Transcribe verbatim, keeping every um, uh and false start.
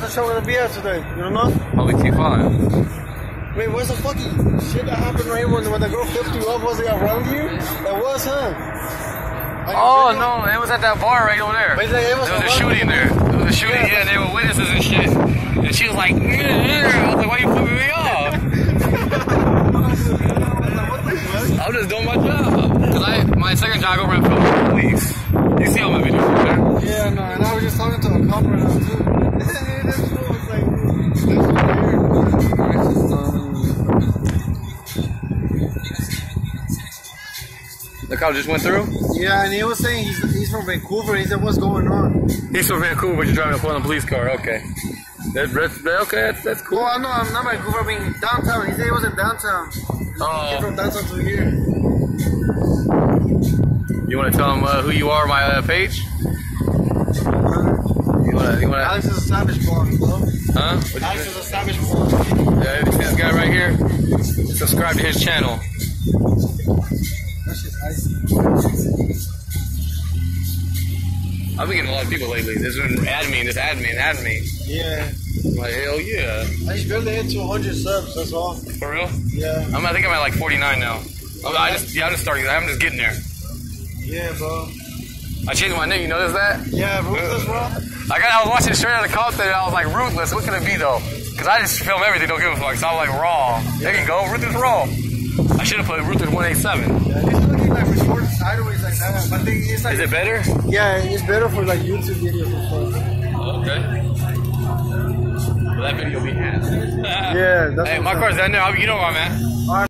the show gonna be at today? You don't know? Probably T five. Wait, what's the fucking shit that happened right here when, when the girl flipped you up? Was it around you? That was, huh? Like Oh, no, it was at that bar right over there. Wait, it was there was a shooting there. There was a shooting, yeah, yeah, they were witnesses and shit. And she was like, yeah, I was like, why you flipping me off? I'm just doing my job. Cause I, my second job, I go around filming the police. You see all my videos over there? Yeah, no, and I was just talking to a cop right now, too. This fool was like, this was The cop just went through? Yeah, and he was saying he's, he's from Vancouver. He said, what's going on? He's from Vancouver, but you're driving a full police car. Okay. That's, that's, okay, that's, that's cool. Well, I know, I'm not Vancouver, I mean downtown. He said he was in downtown. Oh. He came from downtown to here. You want to tell him uh, who you are, my uh, page? You wanna, you wanna... Alex is a savage blog, bro. Huh? Alex is a savage blog. Yeah, you see this guy right here? Subscribe to his channel. That shit's icy. I've been getting a lot of people lately. This one, add me, just add me, and add me. Yeah. I'm like, hell yeah. I just barely hit two hundred subs, that's all. For real? Yeah. I'm, I think I'm at like forty-nine now. I'm, I just, yeah, I'm just starting. I'm just getting there. Yeah, bro. I changed my name. You notice that? Yeah, Ruthless, bro. I got. I was watching Straight Outta Compton, and I was like, Ruthless. What can it be though? Because I just film everything. Don't give a fuck. So I'm like raw. Yeah. There you go. Ruthless raw. I should have put Ruthless one eighty-seven. Yeah, it's looking like recorded sideways like that. But I think it's like. Is it better? Yeah, it's better for like YouTube videos and stuff. Okay. Well, that video will be ass. Yeah, that's Hey, my car's down there. You know where I'm at.